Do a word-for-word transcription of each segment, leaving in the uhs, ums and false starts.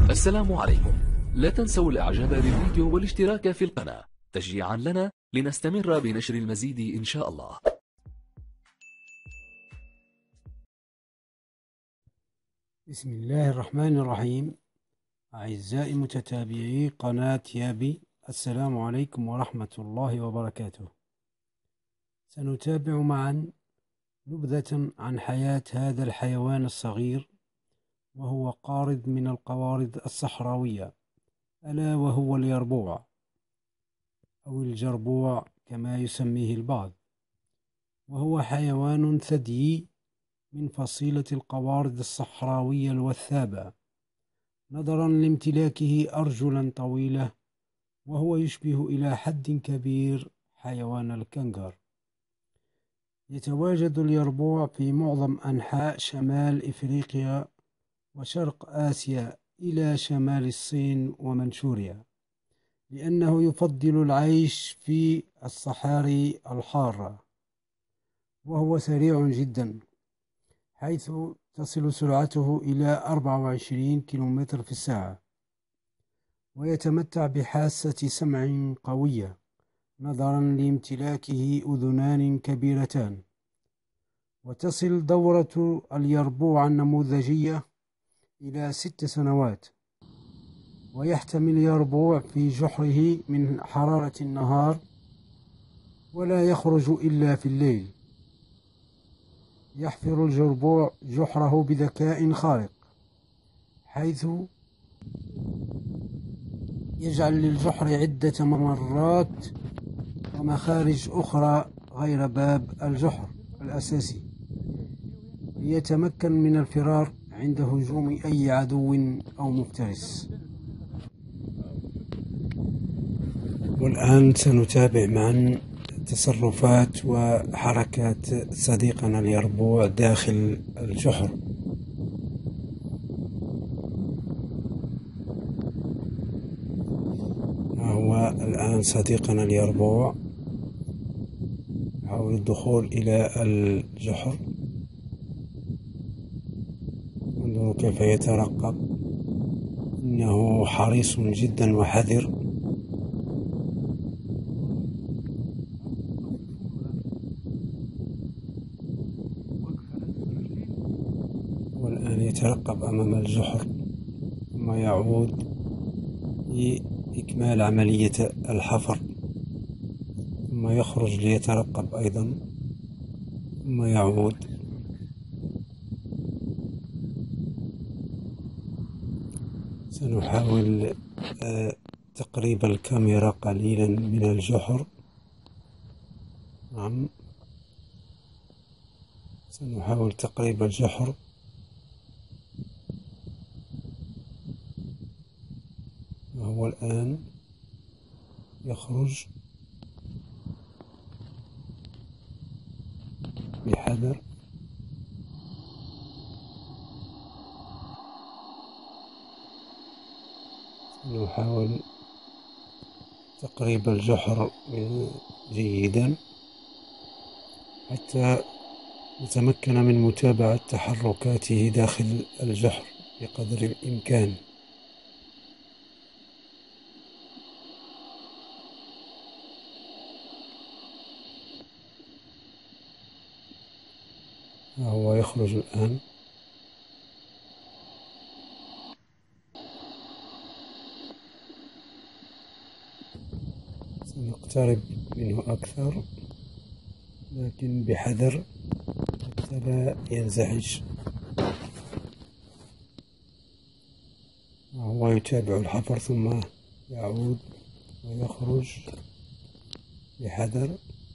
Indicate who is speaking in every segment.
Speaker 1: السلام عليكم. لا تنسوا الاعجاب بالفيديو والاشتراك في القناة تشجيعا لنا لنستمر بنشر المزيد إن شاء الله.
Speaker 2: بسم الله الرحمن الرحيم. أعزائي متتابعي قناة يابي، السلام عليكم ورحمة الله وبركاته. سنتابع معا نبذة عن حياة هذا الحيوان الصغير، وهو قارض من القوارض الصحراوية، ألا وهو اليربوع أو الجربوع كما يسميه البعض، وهو حيوان ثديي من فصيلة القوارض الصحراوية الوثابة، نظرا لامتلاكه أرجلا طويلة، وهو يشبه إلى حد كبير حيوان الكنغر. يتواجد اليربوع في معظم أنحاء شمال إفريقيا وشرق آسيا إلى شمال الصين ومنشوريا، لأنه يفضل العيش في الصحاري الحارة، وهو سريع جدا، حيث تصل سرعته إلى أربعة وعشرين كيلومتر في الساعة، ويتمتع بحاسة سمع قوية نظرا لامتلاكه أذنان كبيرتان. وتصل دورة اليربوع النموذجية إلى ست سنوات، ويحتمي اليربوع في جحره من حرارة النهار، ولا يخرج إلا في الليل. يحفر الجربوع جحره بذكاء خارق، حيث يجعل للجحر عدة ممرات ومخارج أخرى غير باب الجحر الأساسي، ليتمكن من الفرار عند هجوم أي عدو أو مفترس. والآن سنتابع معا تصرفات وحركات صديقنا اليربوع داخل الجحر. هو الآن صديقنا اليربوع يحاول الدخول إلى الجحر. انظروا كيف يترقب، إنه حريص جدا وحذر. والآن يترقب أمام الجحر، ثم يعود لإكمال عملية الحفر، ثم يخرج ليترقب أيضا، ثم يعود. سنحاول تقريب الكاميرا قليلا من الجحر. نعم، سنحاول تقريب الجحر. وهو الآن يخرج بحذر. نحاول تقريب الجحر جيدا حتى نتمكن من متابعة تحركاته داخل الجحر بقدر الإمكان. هو يخرج الآن. سنقترب منه أكثر، لكن بحذر حتى لا ينزعج. وهو يتابع الحفر، ثم يعود ويخرج بحذر،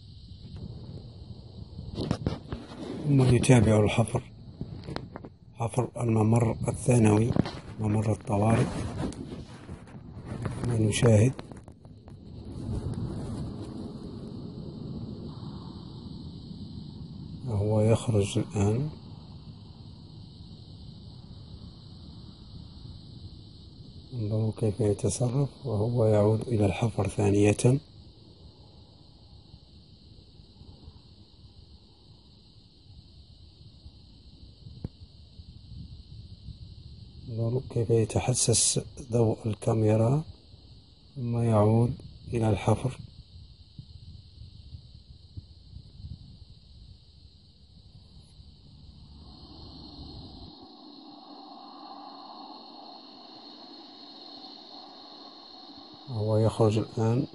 Speaker 2: ثم يتابع الحفر، حفر الممر الثانوي، ممر الطوارئ كما نشاهد. وهو يخرج الآن. انظروا كيف يتصرف، وهو يعود إلى الحفر ثانية. انظروا كيف يتحسس ضوء الكاميرا ثم يعود إلى الحفر. وهو يخرج الآن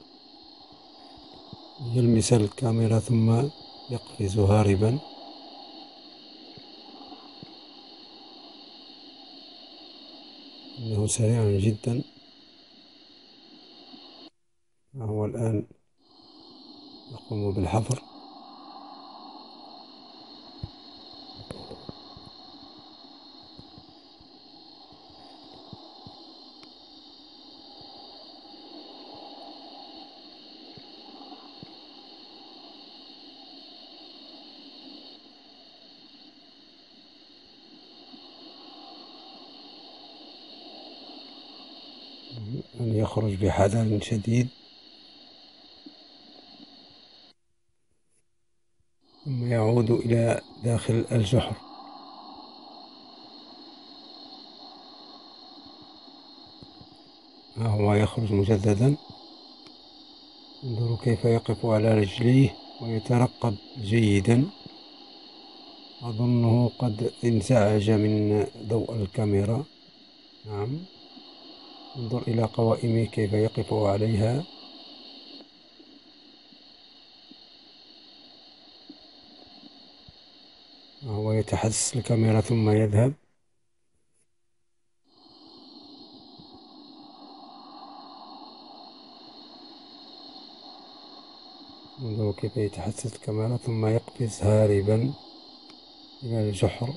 Speaker 2: يلمس الكاميرا ثم يقفز هاربا. إنه سريع جدا. وهو الآن يقوم بالحفر. أن يخرج بحذر شديد ثم يعود إلى داخل الجحر. ها هو يخرج مجددا. انظروا كيف يقف على رجليه ويترقب جيدا. أظنه قد انزعج من ضوء الكاميرا. نعم، انظر إلى قوائمه كيف يقف عليها. وهو يتحسس الكاميرا ثم يذهب. انظروا كيف يتحسس الكاميرا ثم يقفز هاربا إلى الجحر.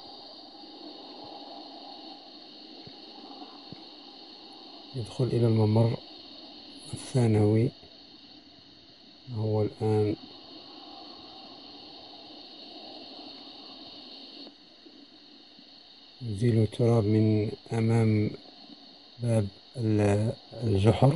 Speaker 2: يدخل إلى الممر الثانوي. هو الآن يزيل التراب من أمام باب الجحر.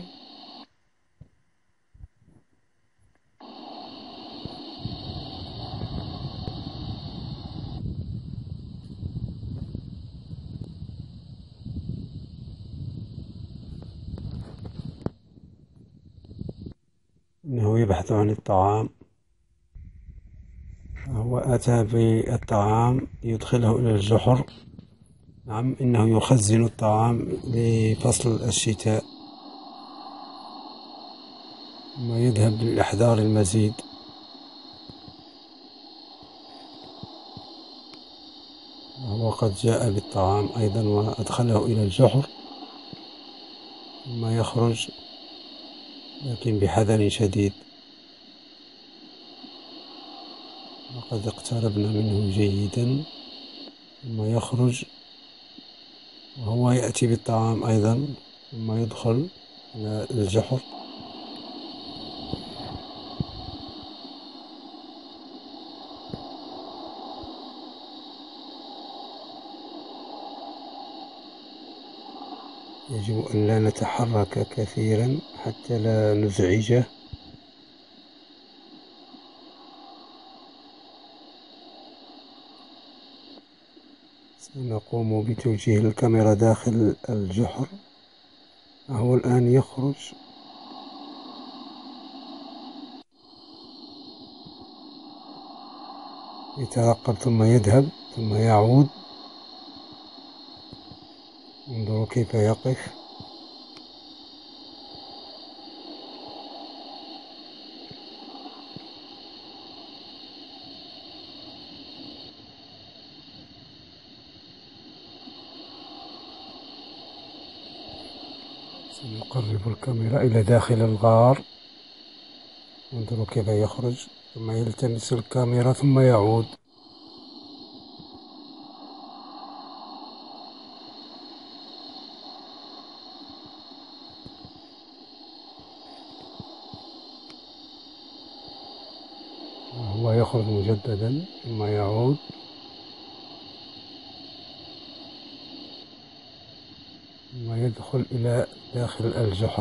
Speaker 2: إنه يبحث عن الطعام. هو أتى بالطعام ليدخله إلى الجحر. نعم، إنه يخزن الطعام لفصل الشتاء ثم يذهب لإحضار المزيد. وهو قد جاء بالطعام أيضا وأدخله إلى الجحر ثم يخرج، لكن بحذر شديد. وقد اقتربنا منه جيدا. ثم يخرج وهو يأتي بالطعام أيضا ثم يدخل إلى الجحر. يجب أن لا نتحرك كثيرا حتى لا نزعجه. سنقوم بتوجيه الكاميرا داخل الجحر. وهو الآن يخرج. يترقب ثم يذهب ثم يعود. انظروا كيف يقف. سنقرب الكاميرا إلى داخل الغار. انظروا كيف يخرج ثم يلتمس الكاميرا ثم يعود. هو يخرج مجددا ثم يعود. ثم يدخل إلى داخل الجحر.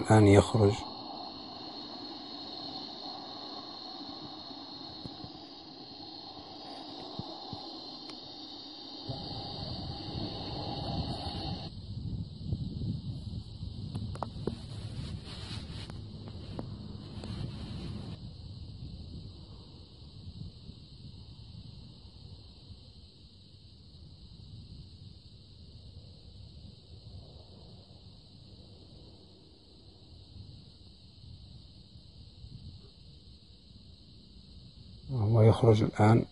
Speaker 2: الآن يخرج. وهو يخرج الآن.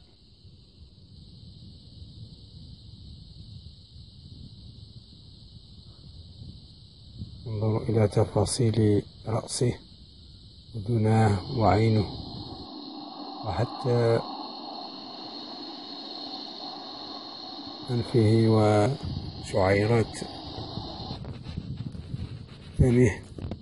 Speaker 2: انظروا إلى تفاصيل رأسه وأذناه وعينه وحتى أنفه وشعيرات فمه.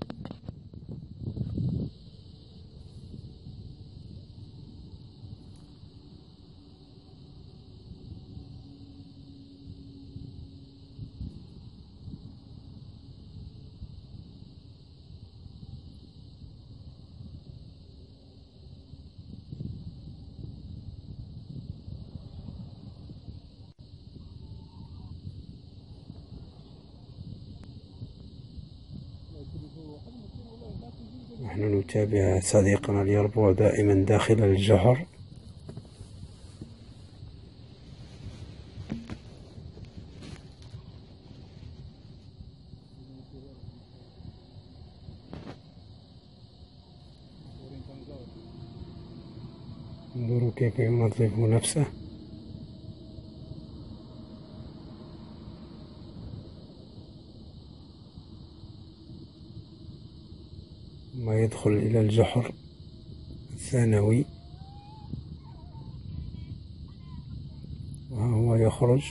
Speaker 2: نحن نتابع صديقنا اليربوع دائما داخل الجحر. انظروا كيف ينظف نفسه. ثم يدخل إلى الجحر الثانوي وها هو يخرج.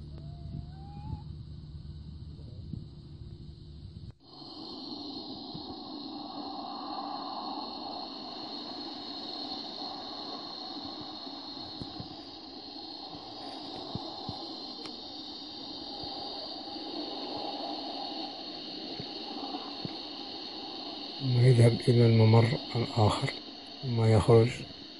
Speaker 2: ثم يذهب إلى الممر الآخر ثم يخرج.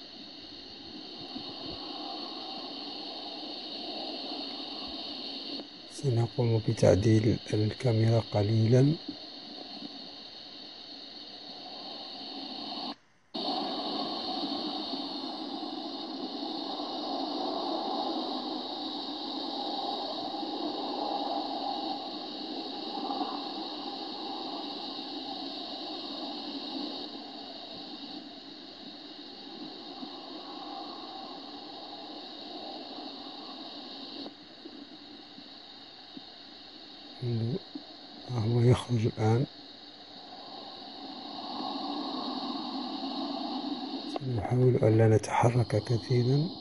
Speaker 2: سنقوم بتعديل الكاميرا قليلا. هو يخرج الآن. سنحاول ألا نتحرك كثيرا.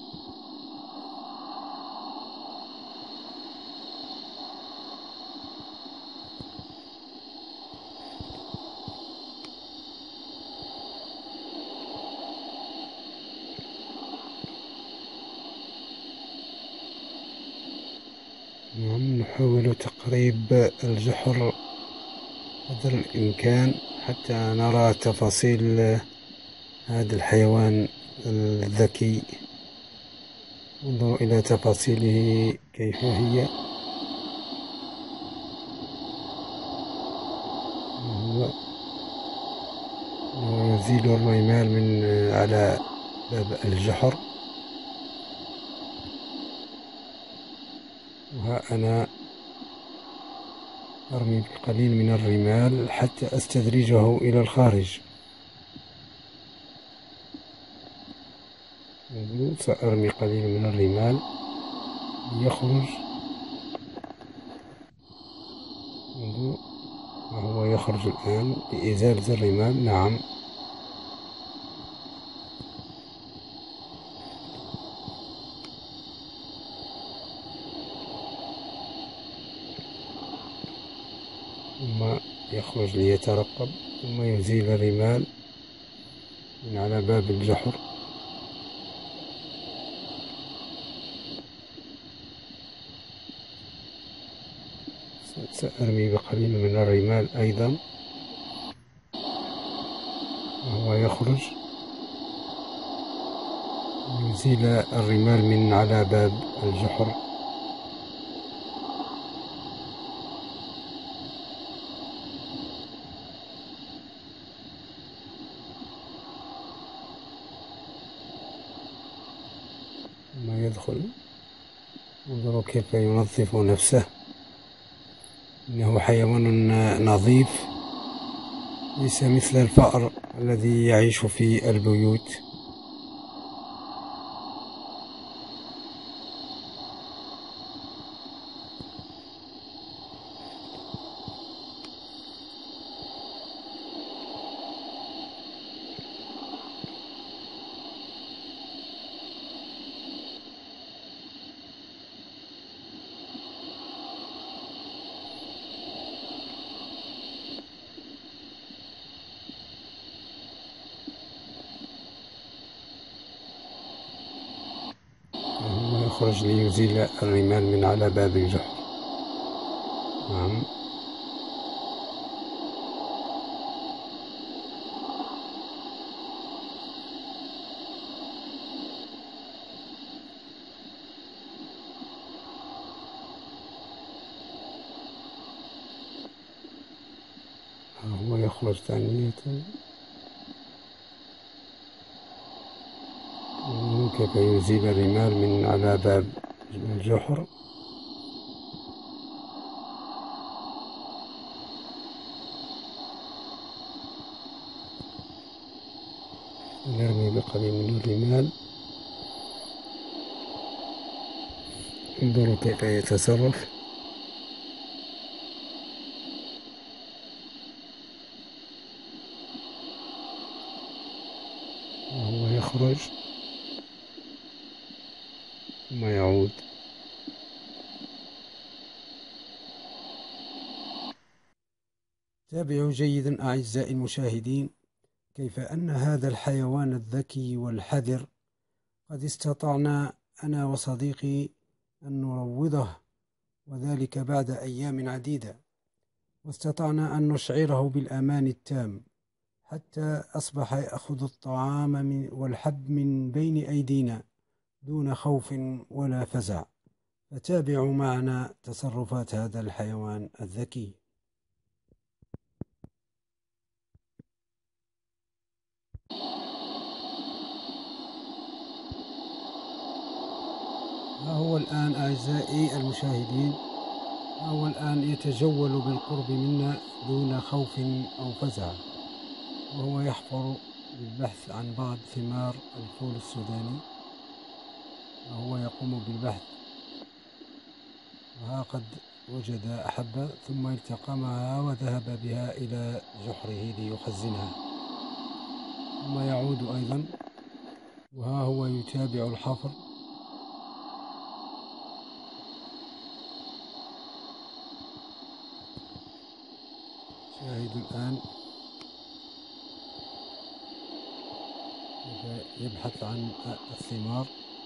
Speaker 2: نعم، نحاول تقريب الجحر قدر الإمكان حتى نرى تفاصيل هذا الحيوان الذكي. انظروا إلى تفاصيله كيف هي. هو يزيل الرمال من على باب الجحر. وها أنا أرمي بقليل من الرمال حتى أستدرجه إلى الخارج. سأرمي قليل من الرمال ليخرج. وهو يخرج الآن بإزالة الرمال. نعم، ثم يخرج ليترقب ثم يزيل الرمال من على باب الجحر. سأرمي بقليل من الرمال أيضا. وهو يخرج ليزيل الرمال من على باب الجحر. ثم يدخل. انظروا كيف ينظف نفسه، إنه حيوان نظيف، ليس مثل الفأر الذي يعيش في البيوت. وهو يخرج ليزيل الرمال من على باب الجحر. نعم. هو يخرج ثانية. كيف يزيل الرمال من على باب الجحر. يرمي بقليل من الرمال. انظروا كيف يتصرف. وهو يخرج ثم يعود. تابعوا جيدا أعزائي المشاهدين كيف أن هذا الحيوان الذكي والحذر قد استطعنا أنا وصديقي أن نروضه، وذلك بعد أيام عديدة، واستطعنا أن نشعره بالأمان التام حتى أصبح يأخذ الطعام من والحب من بين أيدينا دون خوف ولا فزع. فتابعوا معنا تصرفات هذا الحيوان الذكي. ها هو الآن أعزائي المشاهدين، ها هو الآن يتجول بالقرب منا دون خوف أو فزع، وهو يحفر للبحث عن بعض ثمار الفول السوداني، وهو يقوم بالبحث. وها قد وجد حبة ثم التقمها وذهب بها إلى جحره ليخزنها، ثم يعود أيضا. وها هو يتابع الحفر. شاهدوا الآن كيف يبحث عن الثمار.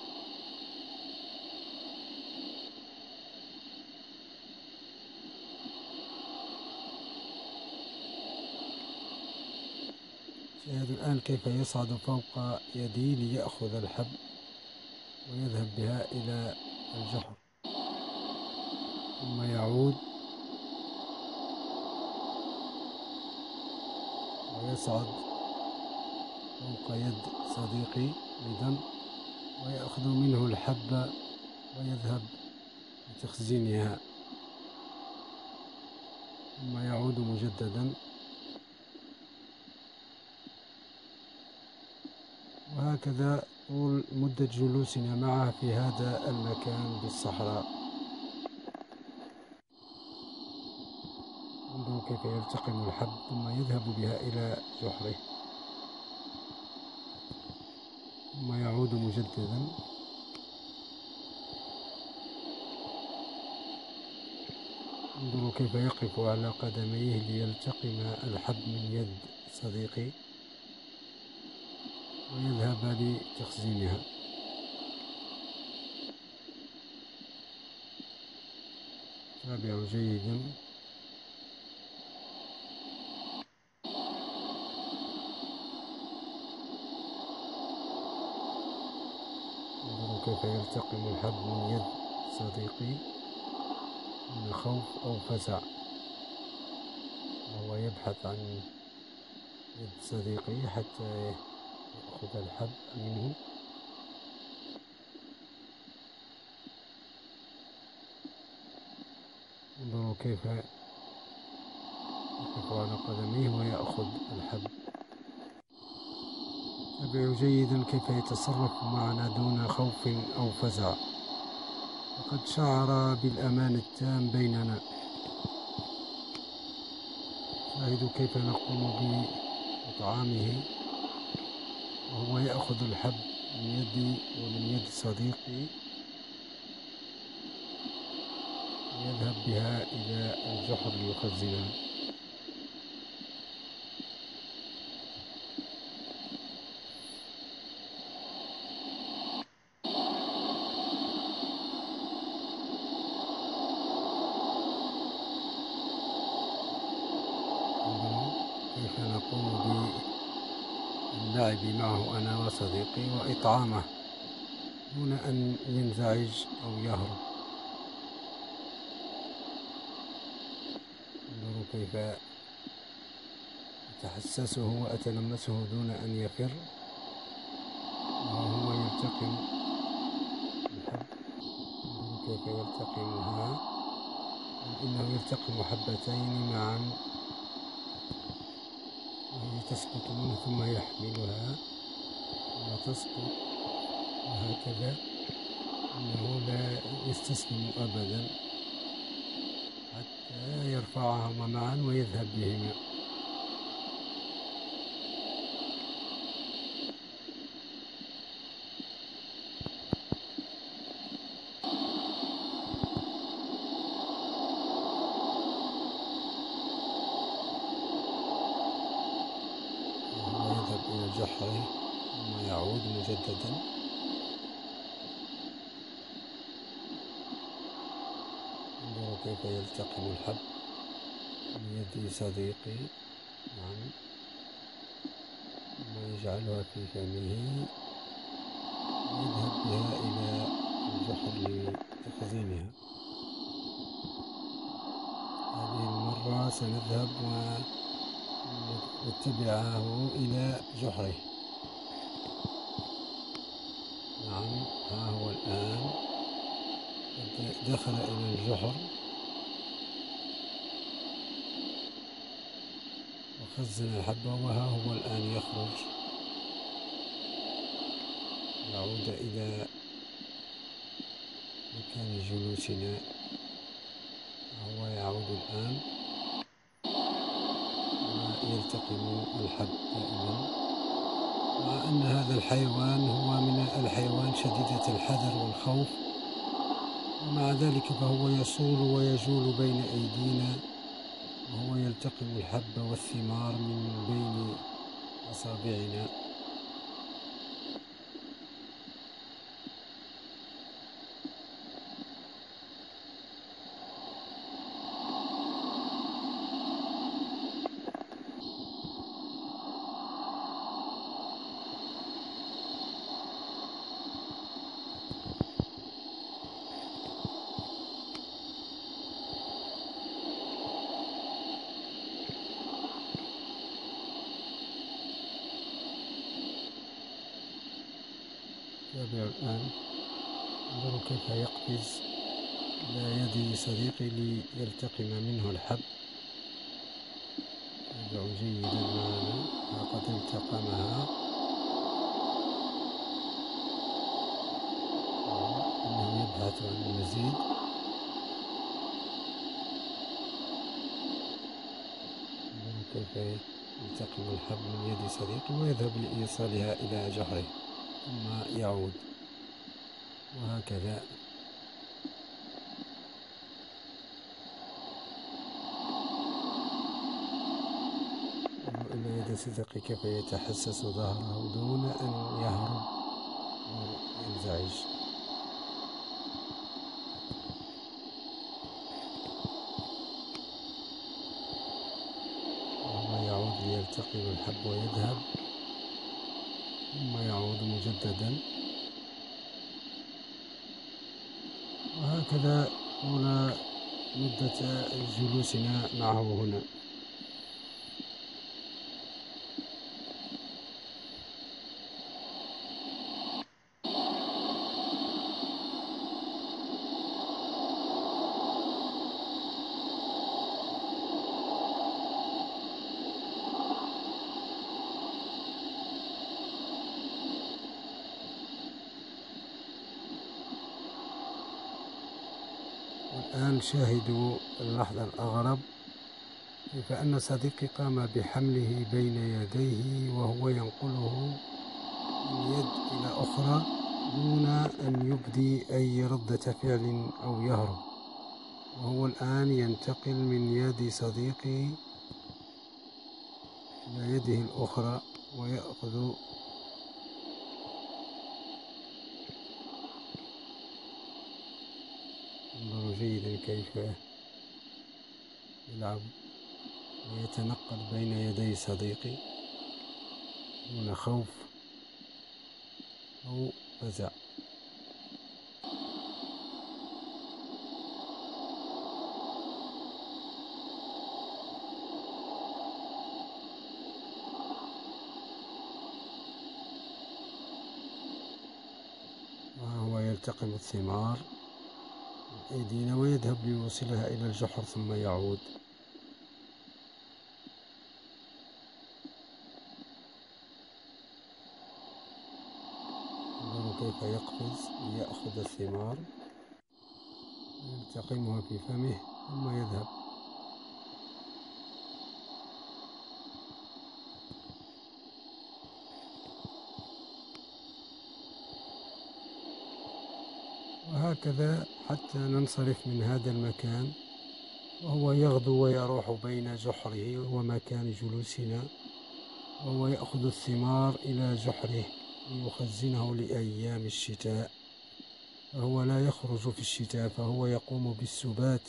Speaker 2: شاهدوا الآن كيف يصعد فوق يدي ليأخذ الحب ويذهب بها إلى الجحر، ثم يعود ويصعد فوق يد صديقي أيضا ويأخذ منه الحبة ويذهب لتخزينها، ثم يعود مجددا. وهكذا طول مدة جلوسنا معه في هذا المكان بالصحراء. انظروا كيف يلتقم الحب ثم يذهب بها إلى جحره، ثم يعود مجددا. انظروا كيف يقف على قدميه ليلتقم الحب من يد صديقي ويذهب لتخزينها. تابعوا جيدا. كيف يلتقم الحب من يد صديقي من خوف أو فزع، وهو يبحث عن يد صديقي حتى يأخذ الحب منه. انظروا كيف يقف على قدميه ويأخذ الحب. تابعوا جيدا كيف يتصرف معنا دون خوف أو فزع، وقد شعر بالأمان التام بيننا. شاهدوا كيف نقوم بإطعامه وهو يأخذ الحب من يدي ومن يد صديقي ويذهب بها إلى الجحر ليخزنها. كيف نقوم باللعب معه أنا وصديقي وإطعامه دون أن ينزعج أو يهرب. انظروا كيف أتحسسه وأتلمسه دون أن يفر، وهو يلتقم الحب. انظروا كيف يلتقمها، إنه يلتقم حبتين معا وهي تسقط منه ثم يحملها ثم تسقط، وهكذا. إنه لا يستسلم أبدا حتى يرفعهما معا ويذهب بهما. وهو يذهب إلى جحره ثم يعود مجددا. انظروا كيف يلتقم الحب من يد صديقي معا ثم يجعلها في فمه ويذهب بها إلى الجحر لتخزينها. هذه المرة سنذهب ونتبعه إلى جحره. نعم، ها هو الآن قد دخل إلى الجحر وخزن الحب، وها هو الآن يخرج يعود إلى مكان جلوسنا. هو يعود الآن ويلتقم الحب دائما، مع أن هذا الحيوان هو من الحيوان شديدة الحذر والخوف، ومع ذلك فهو يصول ويجول بين أيدينا وهو يلتقم الحب والثمار من بين أصابعنا. تابعوا الآن، انظروا كيف يقفز إلى يد صديقي ليلتقم منه الحب. تابعوا جيدا معنا، لقد التقمها. إنه يبحث عن المزيد. انظروا كيف يلتقم الحب من يد صديقي ويذهب لإيصالها إلى جحره ثم يعود، وهكذا. إلى يد صديقي كيف يتحسس ظهره دون أن يهرب أو ينزعج. وهو يعود ليلتقم الحب ويذهب ثم يعود مجددا. وهكذا طول مدة جلوسنا معه هنا. والآن شاهدوا اللحظة الأغرب، كيف أن صديقي قام بحمله بين يديه وهو ينقله من يد إلى أخرى دون أن يبدي أي ردة فعل أو يهرب، وهو الآن ينتقل من يد صديقي إلى يده الأخرى ويأخذ. انظروا جيدا كيف يلعب ويتنقل بين يدي صديقي دون خوف أو فزع. وهو يلتقم الثمار من أيدينا ويذهب ليوصلها إلى الجحر ثم يعود. انظروا كيف يقفز ليأخذ الثمار ويلتقمها في فمه ثم يذهب. وهكذا حتى ننصرف من هذا المكان، وهو يغدو ويروح بين جحره ومكان جلوسنا، وهو يأخذ الثمار إلى جحره ليخزنه لأيام الشتاء، فهو لا يخرج في الشتاء، فهو يقوم بالسبات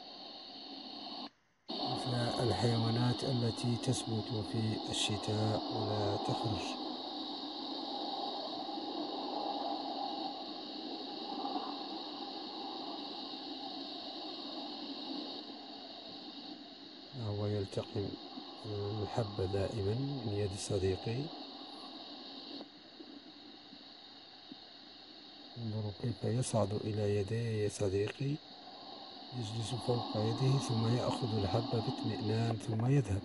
Speaker 2: مثل الحيوانات التي تسبت في الشتاء ولا تخرج. هو يلتقم الحبة دائما من يد صديقي. انظروا كيف يصعد إلى يدي صديقي، يجلس فوق يده ثم يأخذ الحبة باطمئنان ثم يذهب.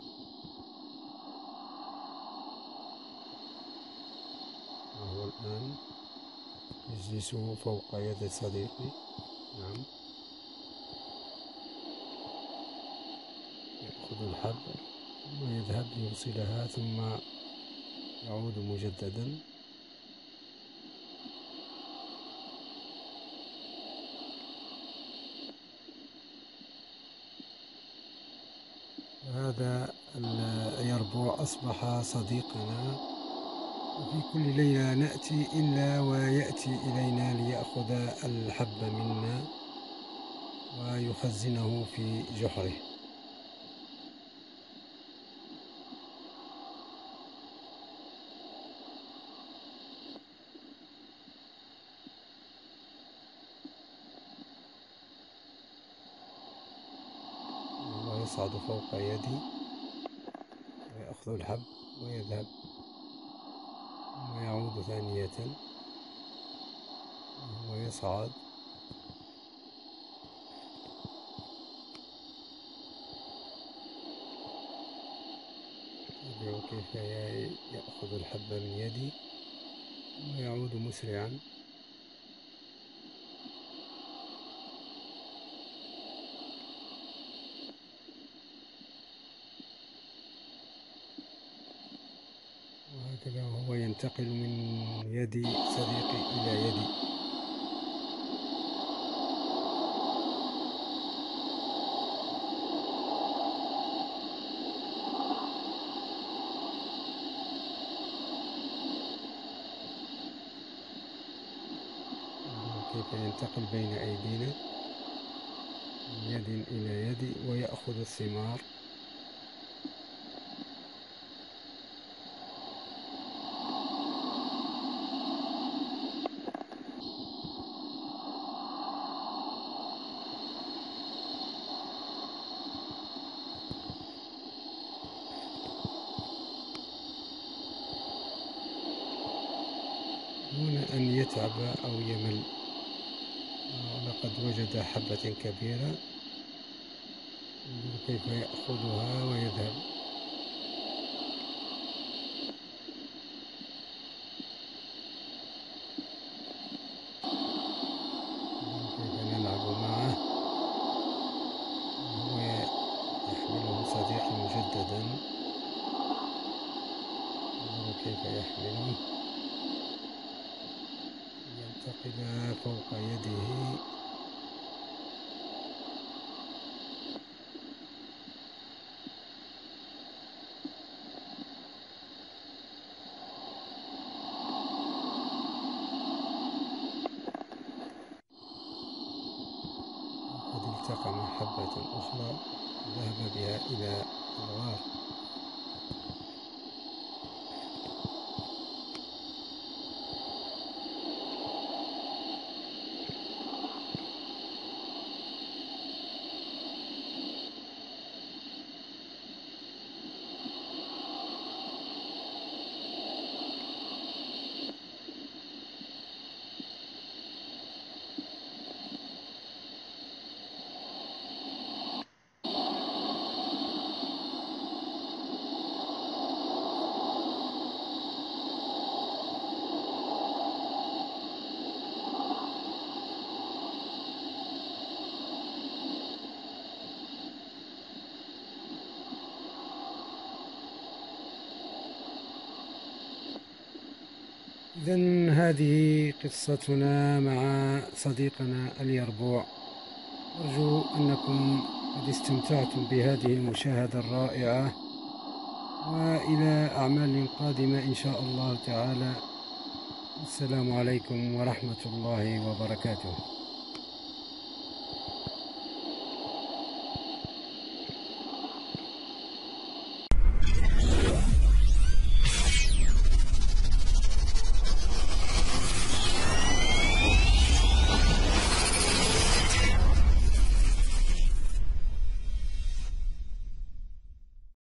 Speaker 2: وهو الآن يجلس فوق يد صديقي. نعم، يأخذ الحبة ثم يذهب ليوصلها ثم يعود مجددا. هذا اليربوع أصبح صديقنا، وفي كل ليلة نأتي إلا ويأتي إلينا ليأخذ الحب منا ويخزنه في جحره. وهو يصعد فوق يدي ويأخذ الحب ويذهب ثم يعود ثانية وهو يصعد. انظروا كيف يأخذ الحب من يدي ويعود مسرعا. وهكذا وهو ينتقل من يد صديقي إلى يدي. كيف ينتقل بين أيدينا من يد إلى يد ويأخذ الثمار. دون أن يتعب أو يمل. ولقد وجد حبة كبيرة، انظر كيف يأخذها ويذهب. انظر كيف نلعب معه وهو يحمله صديقي مجددا. انظر كيف يحمله ينتقل فوق يده. قد التقم حبة أخرى ذهب بها إلى الغار. إذن هذه قصتنا مع صديقنا اليربوع. أرجو أنكم قد استمتعتم بهذه المشاهدة الرائعة، وإلى أعمال قادمة إن شاء الله تعالى. السلام عليكم ورحمة الله وبركاته.